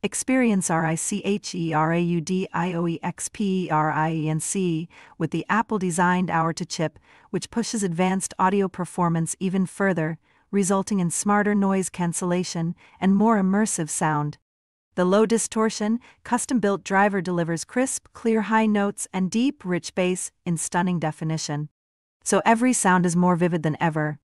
Experience RICHERAUDIOEXPERIENC with the Apple-designed Hour-to-Chip, which pushes advanced audio performance even further, resulting in smarter noise cancellation and more immersive sound. The low-distortion, custom-built driver delivers crisp, clear high notes and deep, rich bass in stunning definition. So every sound is more vivid than ever,